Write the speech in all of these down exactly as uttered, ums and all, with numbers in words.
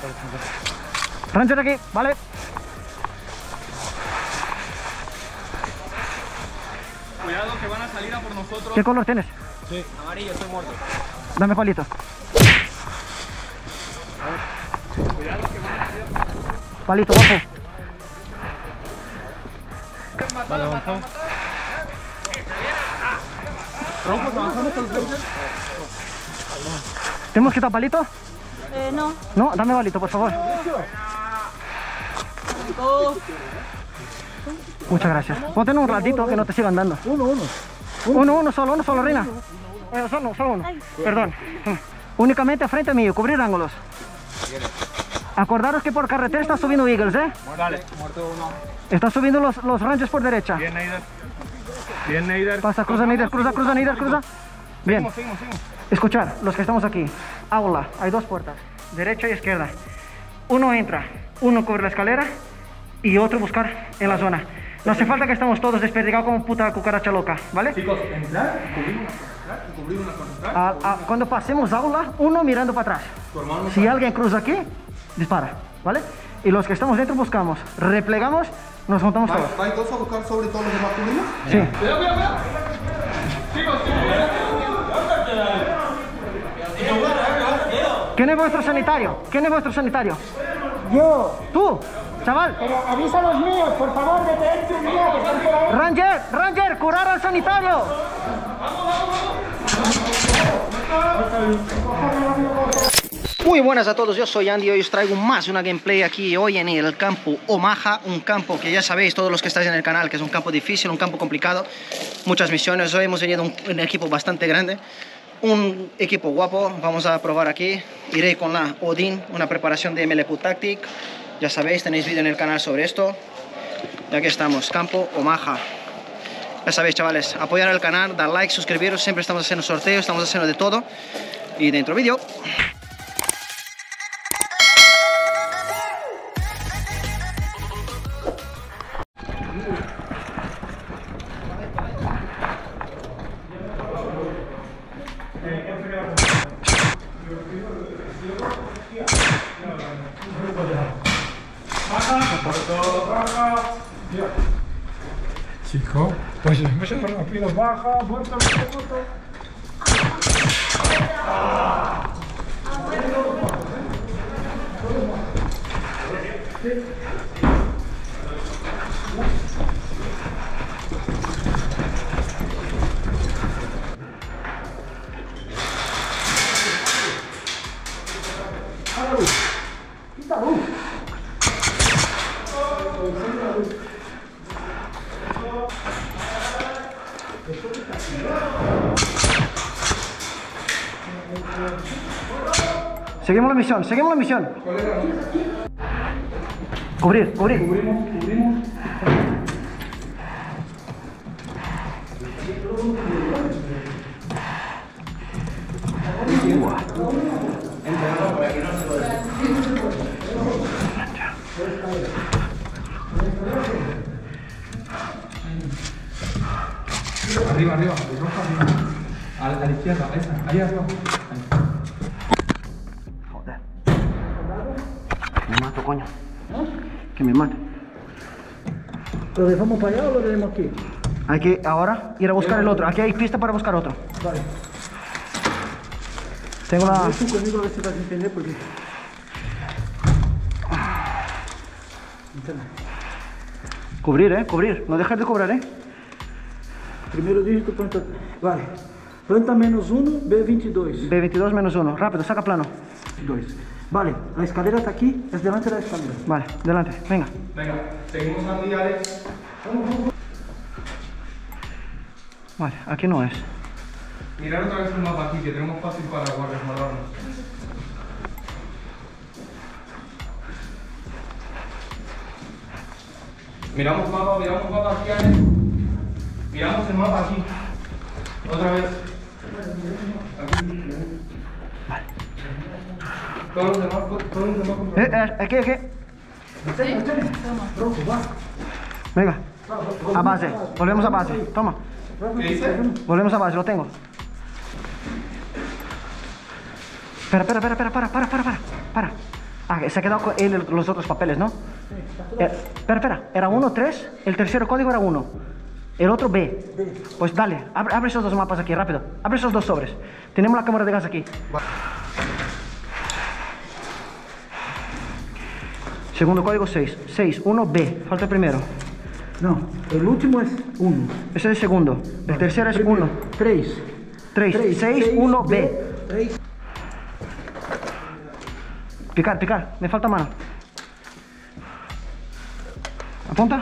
Ranger aquí, vale. Cuidado que van a salir a por nosotros. ¿Qué color tienes? Sí. Amarillo, estoy muerto. Dame palito. Cuidado que van a salir a por nosotros. Palito, guapo. Vale, avanzamos. ¿Te hemos quitado palito? Eh, no. No, dame palito, por favor. Muchas gracias. Ponte un ratito que no te sigan dando. Uno, uno. Uno, uno solo, uno solo, Reina. Eh, solo, solo uno. Perdón. Únicamente frente mío, cubrir ángulos. Acordaros que por carretera está subiendo Eagles, ¿eh? Dale, muerto uno. Está subiendo los, los Rangers por derecha. Bien, Neider. Bien, Neider. Pasa, cruza, Neider, cruza, cruza, Neider, cruza. Bien. Seguimos, seguimos, seguimos. Escuchar, los que estamos aquí. Aula, hay dos puertas, derecha y izquierda. Uno entra, uno cubre la escalera y otro buscar en la zona. No hace falta que estemos todos desperdigados como puta cucaracha loca, ¿vale? Chicos, entrar, cubrir una concentrar, cubrir una concentrar. A- a- cuando pasemos aula, uno mirando para atrás. Si alguien cruza aquí, dispara, ¿vale? Y los que estamos dentro buscamos, replegamos, nos juntamos todos. ¿Vais todos a buscar sobre todos los demás cubrimos? Sí. Cuidado, cuidado, cuidado. Chicos, chicos. ¿Quién es vuestro sanitario? ¿Quién es vuestro sanitario? Yo, ¿Tú? Chaval. pero avisa a los míos, por favor, de que entren ya, que están por ahí. Ranger, Ranger, curar al sanitario. Muy buenas a todos, yo soy Andy y hoy os traigo más una gameplay aquí hoy en el campo Omaha, un campo que ya sabéis todos los que estáis en el canal que es un campo difícil, un campo complicado, muchas misiones. Hoy hemos venido un, un equipo bastante grande, un equipo guapo. Vamos a probar aquí, iré con la Odin, una preparación de M L Q Tactic, ya sabéis, tenéis vídeo en el canal sobre esto. Y aquí estamos, campo Omaha. Ya sabéis, chavales, apoyar al canal, dar like, suscribiros, siempre estamos haciendo sorteos, estamos haciendo de todo. Y dentro vídeo. Chico, pues me he rápido, baja, muerto, muerto. Seguimos la misión, seguimos la misión. Cubrir, cubrir. Cubrimos, cubrimos. Arriba, arriba, arriba. A la, a la izquierda, esa, ahí arriba. Joder. Me mato, coño. Que me mate. ¿Lo dejamos para allá o lo dejamos aquí? Hay que ahora ir a buscar el otro. Aquí hay pista para buscar otro. Vale. Tengo la... Tú conmigo a ver si vas a entender porque... Cubrir, eh, cubrir. No dejes de cobrar, eh. Primero dígito, planta... Vale. Planta menos uno, B veintidós. B veintidós menos uno. Rápido, saca plano. Dos. Vale, la escalera está aquí, es delante de la escalera. Vale, delante, venga. Venga, seguimos a ti, Alex. Vale, aquí no es. Mirar otra vez el mapa aquí, que tenemos fácil para resguardarnos. Miramos mapa, miramos mapa aquí, Alex. Miramos el mapa aquí. Otra vez. Aquí. Vale. Todos los demás, todos los demás. Eh, eh, aquí, aquí. Venga. A base. Volvemos a base. Toma. ¿Qué dice? Volvemos a base, lo tengo. Espera, espera, espera, espera, para, para, para, para. Para. Ah, se ha quedado con él los otros papeles, ¿no? Eh, espera, espera. Era uno, tres. El tercer código era uno. El otro B. Pues dale, abre, abre esos dos mapas aquí, rápido. Abre esos dos sobres. Tenemos la cámara de gas aquí. Segundo código seis. seis, uno, B. Falta el primero. No, el último es uno. Ese es el segundo. El tercero es uno. tres. tres. seis, uno, B. tres. Picar, picar. Me falta mano. Apunta.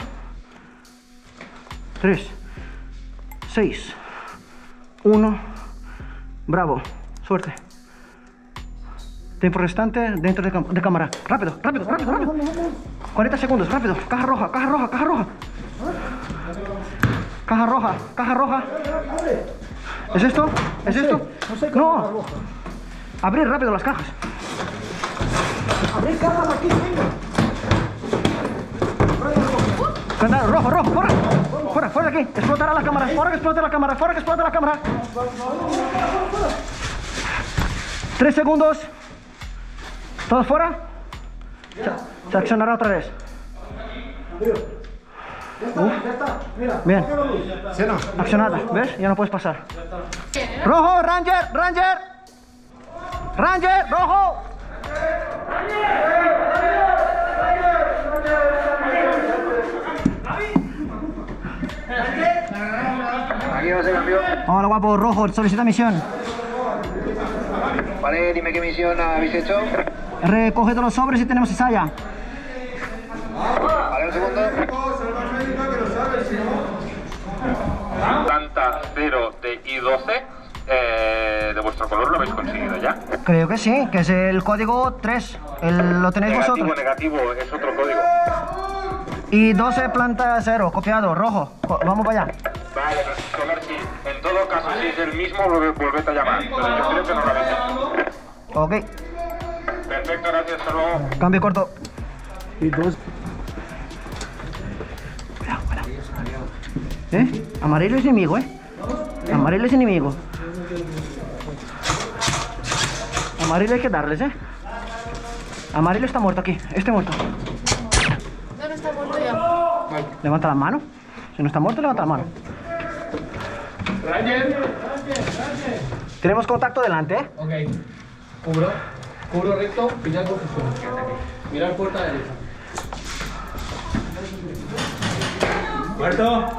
tres. seis. uno. Bravo. Suerte. Tiempo restante dentro de, de cámara. Rápido, rápido, rápido, rápido. cuarenta segundos, rápido. Caja roja, caja roja, caja roja. Caja roja, caja roja. ¿Es esto? ¿Es esto? No. Abrir rápido las cajas. Abrir cajas aquí, venga. Cuidado, rojo, rojo, fuera. Fuera, fuera de aquí. Explotará la cámara. Fuera que explote la cámara. Fuera que explote la cámara. Tres segundos. ¿Todos fuera? Se, se accionará otra vez. Ya está, ya está. Mira, Bien. apaga la luz. ¿Sí o no? Accionada. ¿Ves? Ya no puedes pasar. Rojo, Ranger, Ranger. Ranger, rojo. Aquí va a ser cambio. Hola, guapo, rojo, solicita misión. Vale, dime qué misión habéis hecho. Recoge todos los sobres y tenemos ensaya. Vale, un segundo. Planta cero de I doce. Eh, de vuestro color lo habéis conseguido ya. Creo que sí, que es el código tres. El, lo tenéis Negativo, vosotros. negativo, es otro código. Y doce planta cero, copiado, rojo. Co- Vamos para allá. Vale, Solar, sí. En todo caso, si es el mismo, volve- volved a llamar. Pero yo creo que no lo habéis hecho. Ok, Perfecto, gracias, hasta luego. cambio corto. Y dos. Cuidado, cuidado. ¿Eh? Amarillo es enemigo, ¿eh? Amarillo es enemigo. Amarillo hay que darles, ¿eh? Amarillo está muerto aquí. Este muerto. ¿Dónde está muerto ya? Levanta la mano. Si no está muerto, levanta la mano. Tenemos contacto delante, ¿eh? Ok, cubro, cubro recto, pillar posición. Mirar puerta derecha. ¿Muerto?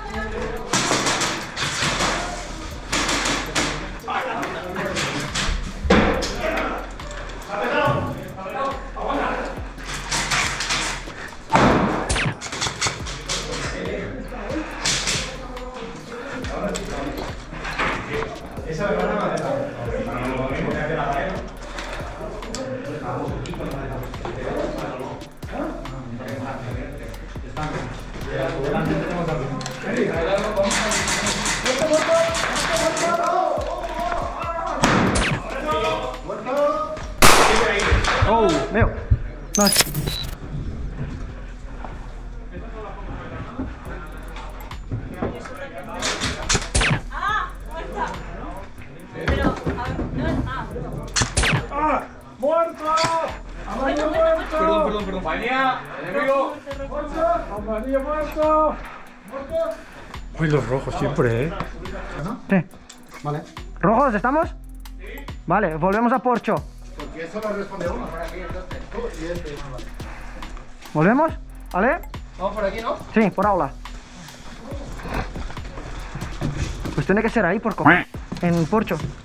Oh, veo. No. Pero, a ver, no es. Ah, ¡Muerto! ¡Amarillo muerto! Perdón, perdón, perdón. Compañía, enemigo. ¡Amarillo muerto! Uy, los rojos siempre, ¿eh? Sí. Vale. ¿Rojos estamos? Sí. Vale, volvemos a Porcho. Porque eso lo responde uno. ¿Volvemos? ¿Vale? Vamos por aquí, ¿no? Sí, por aula. Pues tiene que ser ahí, por co- en Porcho.